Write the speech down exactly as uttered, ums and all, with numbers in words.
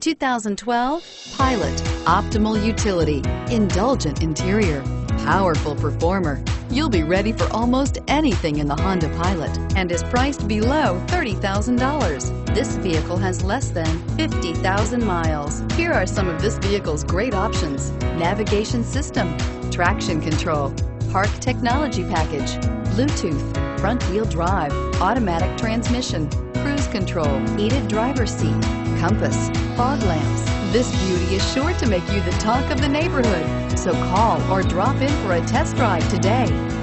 two thousand twelve Pilot. Optimal utility, indulgent interior, powerful performer. You'll be ready for almost anything in the Honda Pilot and is priced below thirty thousand dollars. This vehicle has less than fifty thousand miles. Here are some of this vehicle's great options: navigation system, traction control, park technology package, Bluetooth, front wheel drive, automatic transmission, cruise control, heated driver's seat, compass, fog lamps. This beauty is sure to make you the talk of the neighborhood. So call or drop in for a test drive today.